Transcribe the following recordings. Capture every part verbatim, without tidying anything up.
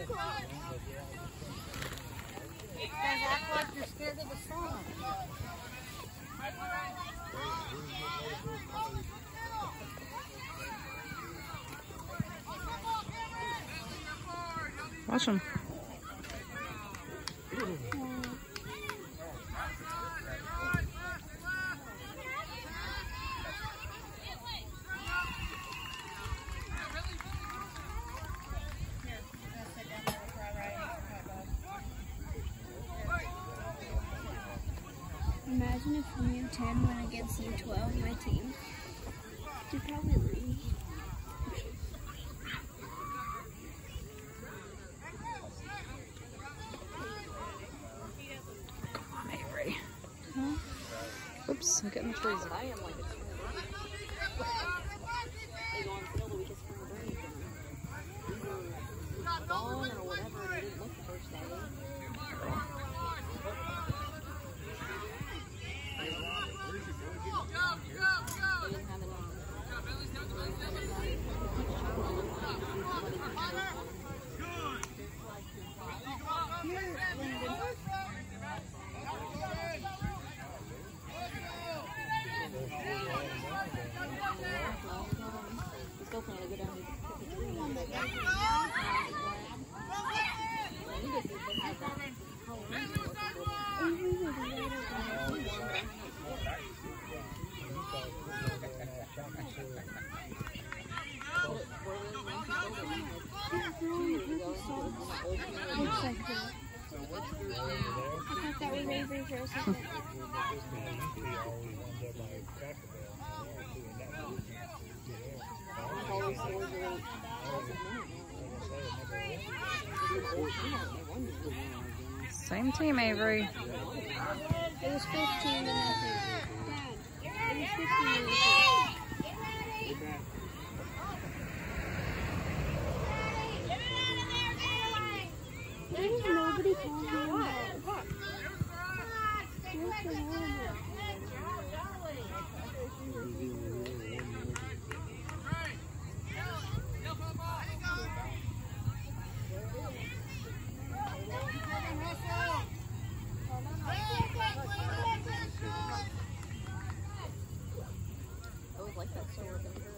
guys act like you're scared of the sun. Watch them. Imagine if U ten went against U twelve, my team. You'd probably lose. Come on, Averie. Huh? Oops, I'm getting the trees. I am like a tree. They go on field the week of spring break and we were gone or whatever. They didn't look the first day. Still planning to go down and pick a tree. Looks like that. I thought that was Averie for a second. Same team, Averie. It was fifteen and I think. Dad, it was fifteen and I think. There's nobody calling him out. What's the hell? I was like that, so we're going to go.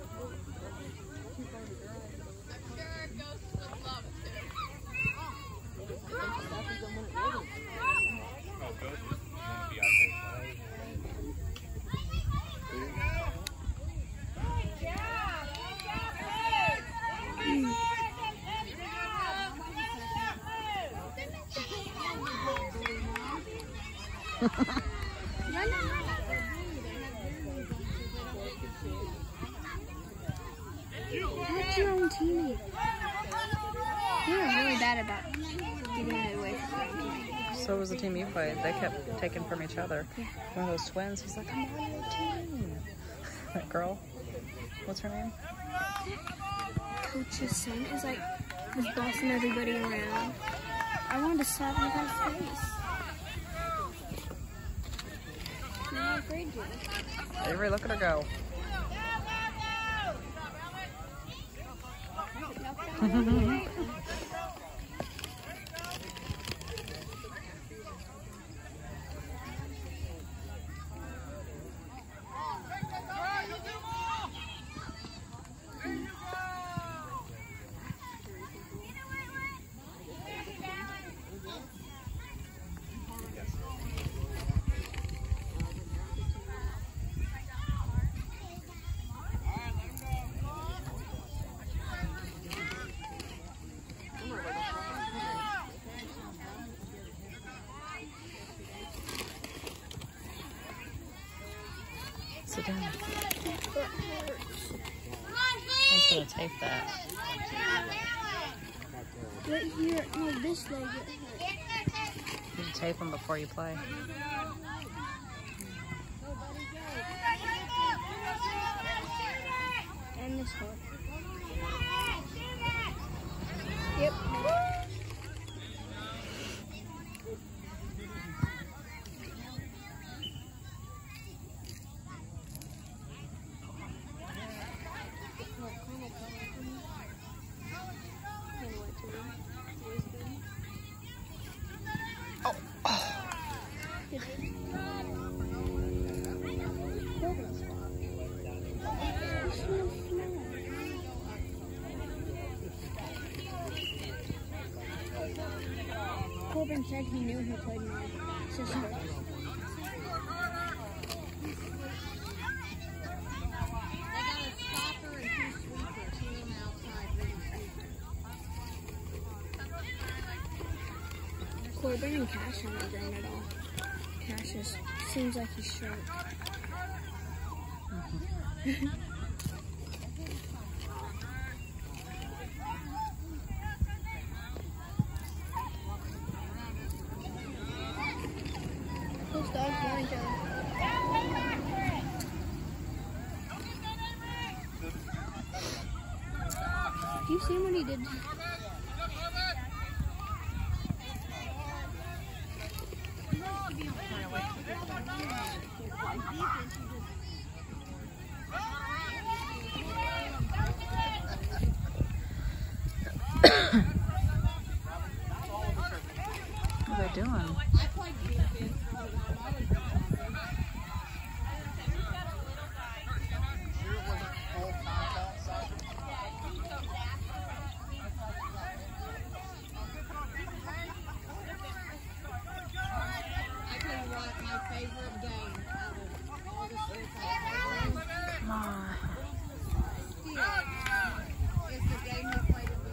That's your own teammate. You're really bad about giving it away from your own teammate. So was the team you played. They kept taking from each other. Yeah. One of those twins, he's like, I'm on your team. That girl, what's her name? Coach's son is like, was bossing everybody around. I wanted to slap him across the face. I'm not afraid to. Averie, look at her go. Sit down. I'm just gonna tape that. Right here, no, this leg. It You should tape them before you play. And this one. Yep. Kind of even said he knew he played my sister. They got a stopper and two sweepers. Two on the outside, one sweeper. Corbin and Cash haven't grown at all. Cash just seems like he's short. Those dogs know each other. Do you see what he did? What are they doing? I played defense for a while. I was I tell you what, my favorite game out of all the sports I've played Come on. still is the game we played in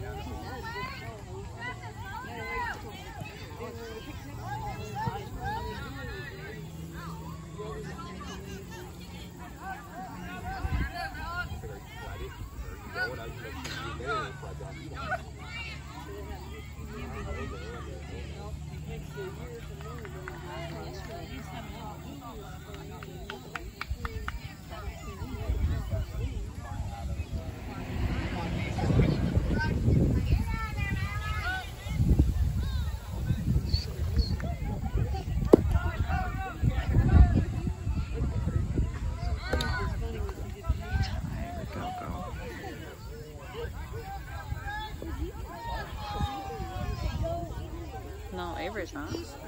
No, Averie's not.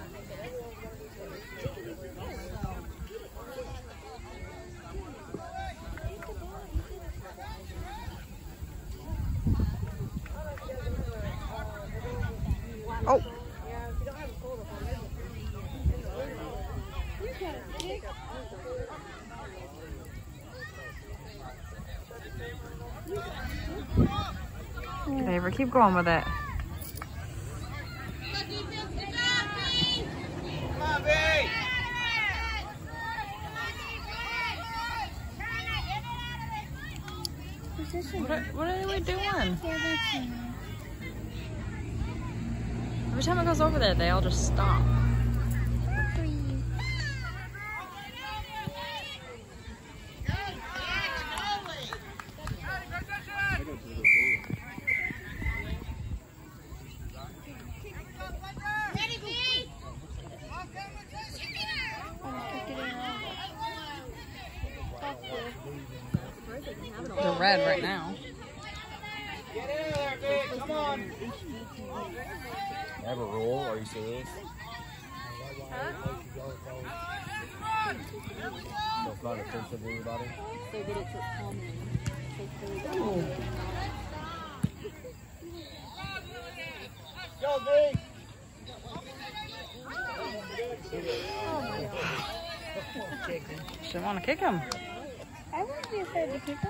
Oh. Averie, keep going with it. What are, what are we doing? Every time it goes over there, they all just stop. They're red right now. Get in there, big. Come on. I have a rule. Are you serious? Huh? So it's not offensive to anybody? So that it's a common. Go, big. Oh my god. She didn't want to kick him. I wouldn't be afraid to kick him.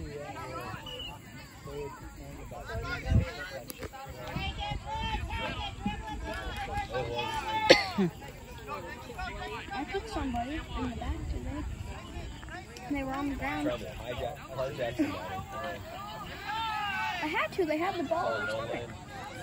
I kicked somebody in the back today. And they were on the ground. Trouble. Hijack. Hijack somebody. I had to. They had the ball. Oh, no way.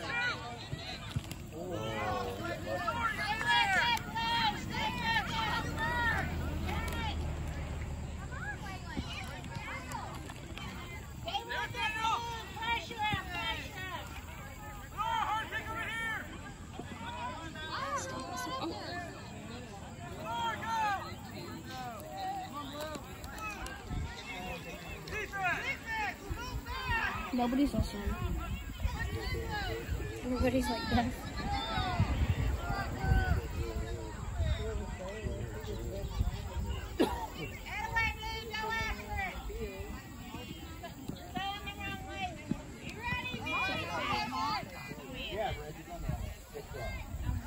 Nobody's listening. Everybody's like that. Yeah, Reggie, come on. Good job.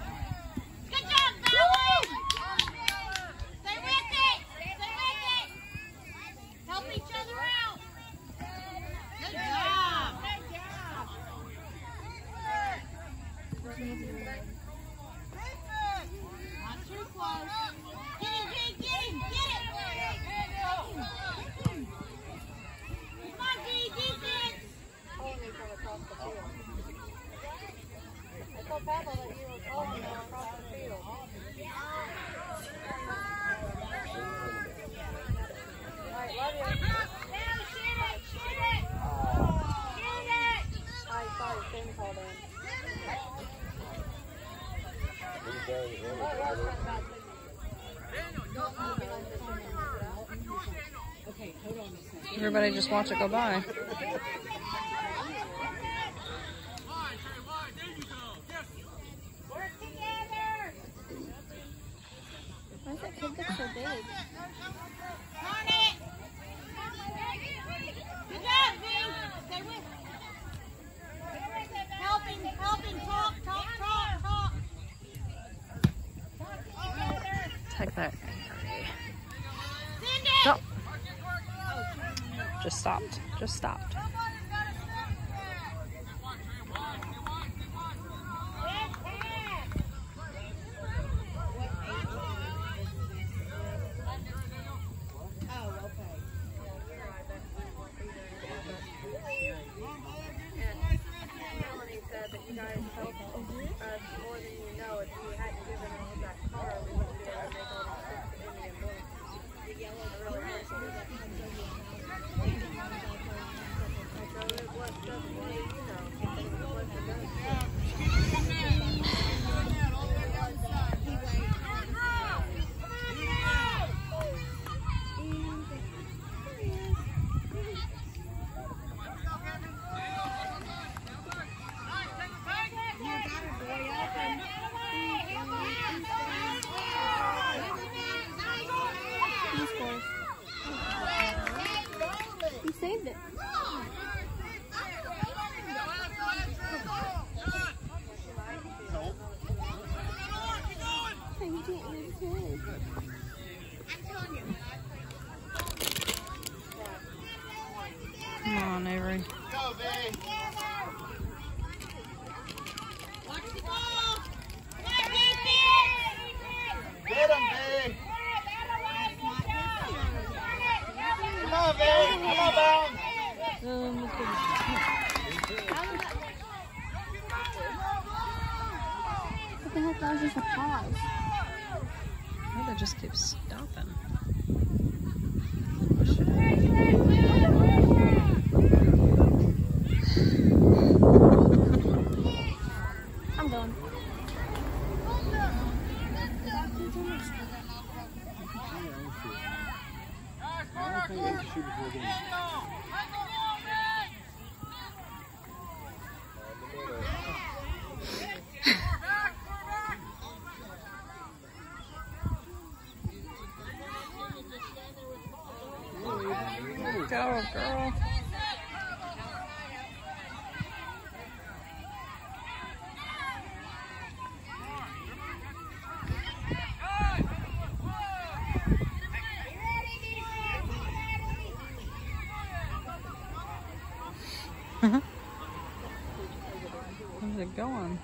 pebble that you were calling across the field. Alright, love you. I saw your fin called in. Okay, hold on a second. Everybody just watch it go by. Why does that kid look so big? Helping, helping, talk, talk, talk, talk. Take that. Stop. Just stopped. Just stopped. Melanie said that you guys helped us more than you know. If you hadn't given us that car, we wouldn't be able to make all the trips to Indian Boys. I really appreciate it. So it was just one, you know, it was a good He saved it. Hey, you can't use his head. Come on, Avery. Go, Vay. Get him, Vay. Come on, Vay. Come on, Bound. Um, look at What the heck? That was just a pause. oh, they just keep stopping. I'm going. Go, girl. Where's it going?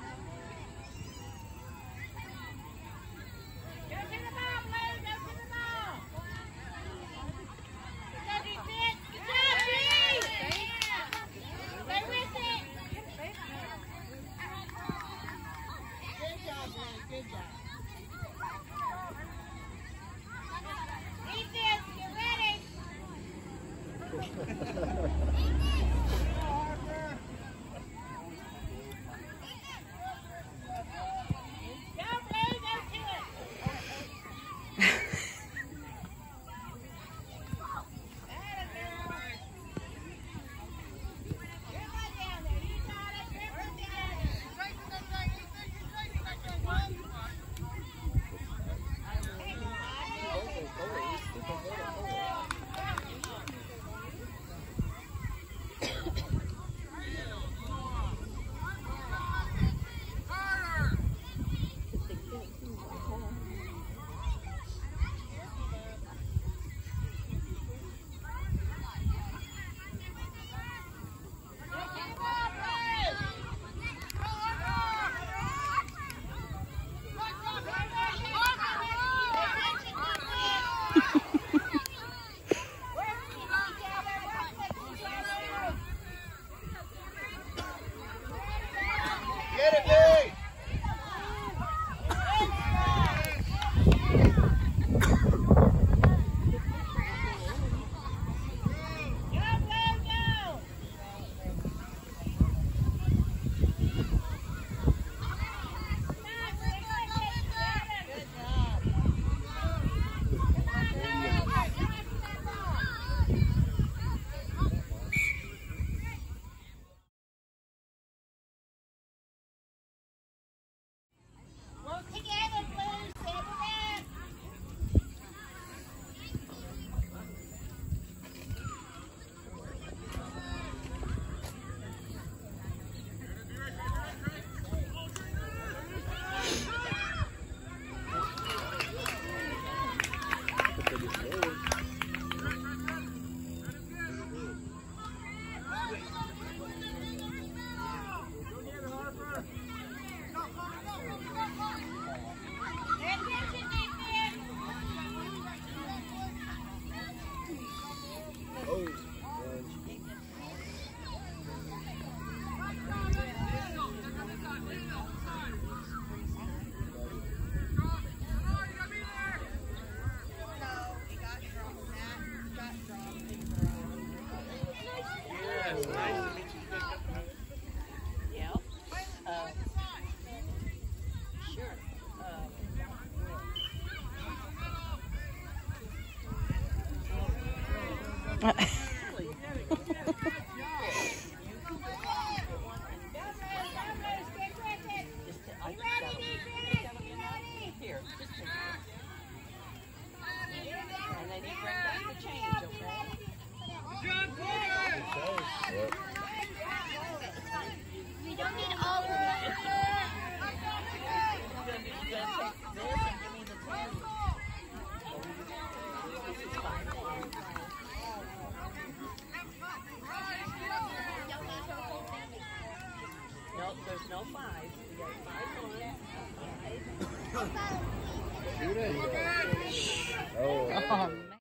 Well, there's no five. We got five one, five. Shoot it. Oh. Oh, man.